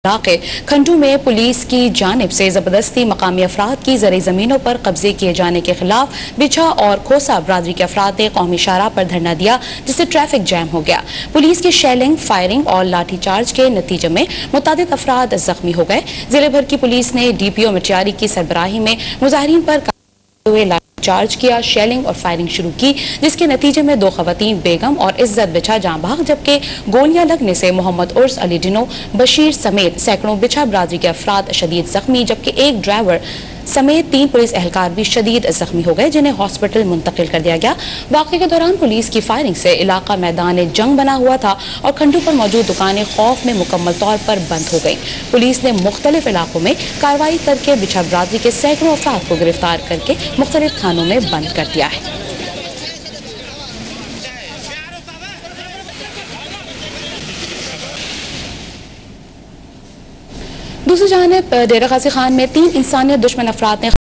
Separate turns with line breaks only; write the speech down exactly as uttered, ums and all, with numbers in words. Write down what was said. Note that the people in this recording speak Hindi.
इलाके खंडू में पुलिस की जानिब से जबरदस्ती मकामी अफराद की जरिए जमीनों पर कब्जे किए जाने के खिलाफ बिछा और खोसा बरादरी के अफराद ने कौमी शाहराह पर धरना दिया, जिससे ट्रैफिक जैम हो गया। पुलिस की शेलिंग, फायरिंग और लाठीचार्ज के नतीजे में मुतादिद अफराद जख्मी हो गए। जिले भर की पुलिस ने डी पी ओ मटियारी की सरबराही में मुजाहिरीन पर चार्ज किया, शेलिंग और फायरिंग शुरू की, जिसके नतीजे में दो खवातीन बेगम और इज्जत बिछा जाँ भाग, जबकि गोलियां लगने से मोहम्मद उर्स, अली डिनो, बशीर समेत सैकड़ों बिछा बरादरी के अफराद शदीद जख्मी, जबकि एक ड्राइवर समेत तीन पुलिस एहलकार भी शदीद जख्मी हो गए, जिन्हें हॉस्पिटल मुंतकिल कर दिया गया। वाक़े के दौरान पुलिस की फायरिंग से इलाका मैदान जंग बना हुआ था और खंडू पर मौजूद दुकानें खौफ में मुकम्मल तौर पर बंद हो गई। पुलिस ने मुख्तलिफ इलाकों में कार्रवाई करके बिछा बरादरी के सैकड़ों अफराद को गिरफ्तार करके मुख्तलिफ थानों में बंद कर दिया है। दूसरी जानिब डेरा गाजी खान में तीन इंसानियत दुश्मन अफराद ने